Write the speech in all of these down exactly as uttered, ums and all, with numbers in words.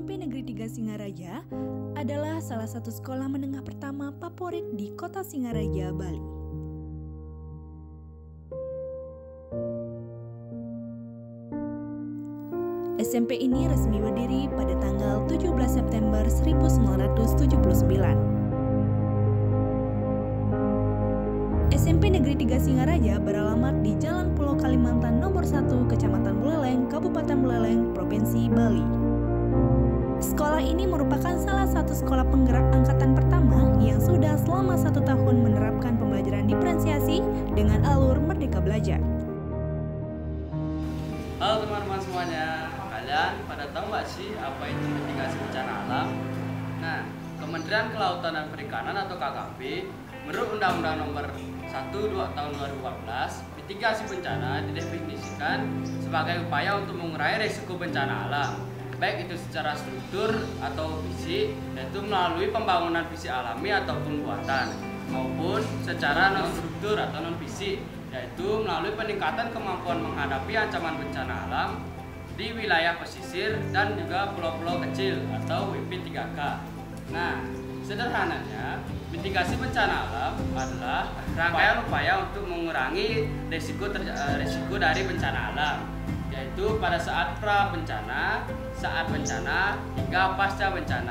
M P Negeri tiga Singaraja adalah salah satu sekolah menengah pertama favorit di Kota Singaraja, Bali. S M P ini resmi berdiri pada tanggal tujuh belas September seribu sembilan ratus tujuh puluh sembilan. S M P Negeri tiga Singaraja beralamat di Jalan Pulau Kalimantan nomor satu, Kecamatan Buleleng, Kabupaten Buleleng, Provinsi Bali. Sekolah ini merupakan salah satu sekolah penggerak angkatan pertama yang sudah selama satu tahun menerapkan pembelajaran diferensiasi dengan alur Merdeka Belajar. Halo teman-teman semuanya, kalian pada tahu nggak sih apa itu mitigasi bencana alam? Nah, Kementerian Kelautan dan Perikanan atau K K P menurut Undang-Undang Nomor satu dua Tahun dua ribu empat belas, mitigasi bencana didefinisikan sebagai upaya untuk mengurangi risiko bencana alam, baik itu secara struktur atau fisik, yaitu melalui pembangunan fisik alami ataupun buatan, maupun secara non-struktur atau non-fisik, yaitu melalui peningkatan kemampuan menghadapi ancaman bencana alam di wilayah pesisir dan juga pulau-pulau kecil atau W P tiga K. Nah, sederhananya, mitigasi bencana alam adalah rangkaian upaya untuk mengurangi risiko, risiko dari bencana alam, yaitu pada saat pra bencana, saat bencana, hingga pasca bencana.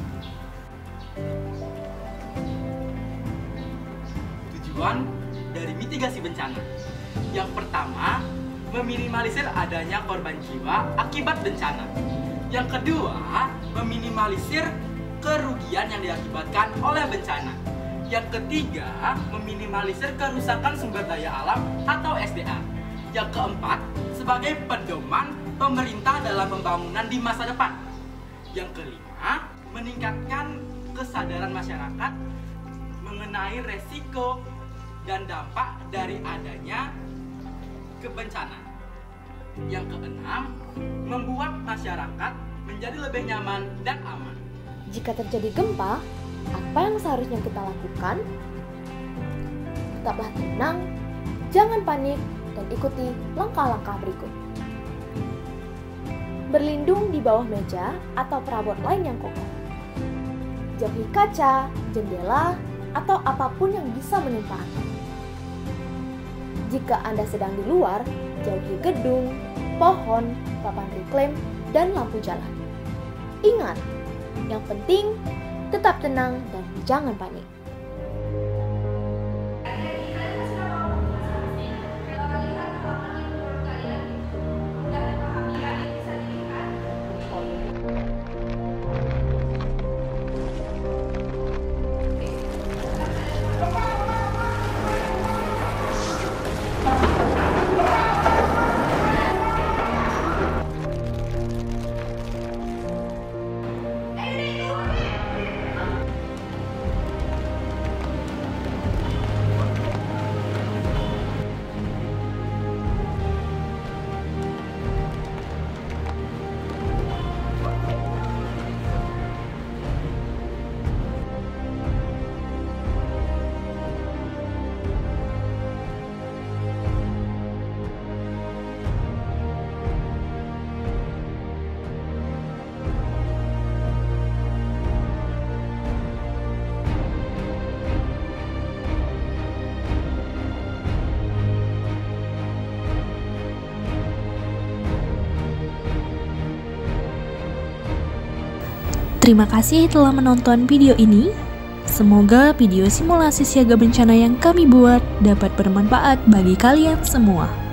Tujuan dari mitigasi bencana yang pertama, meminimalisir adanya korban jiwa akibat bencana. Yang kedua, meminimalisir kerugian yang diakibatkan oleh bencana. Yang ketiga, meminimalisir kerusakan sumber daya alam atau S D A. Yang keempat, sebagai pedoman pemerintah dalam pembangunan di masa depan. Yang kelima, meningkatkan kesadaran masyarakat mengenai resiko dan dampak dari adanya kebencanaan. Yang keenam, membuat masyarakat menjadi lebih nyaman dan aman. Jika terjadi gempa, apa yang seharusnya kita lakukan? Tetaplah tenang, jangan panik, dan ikuti langkah-langkah berikut. Berlindung di bawah meja atau perabot lain yang kokoh. Jauhi kaca, jendela, atau apapun yang bisa menimpa Anda. Jika Anda sedang di luar, jauhi gedung, pohon, papan reklame, dan lampu jalan. Ingat, yang penting tetap tenang dan jangan panik. Terima kasih telah menonton video ini. Semoga video simulasi siaga bencana yang kami buat dapat bermanfaat bagi kalian semua.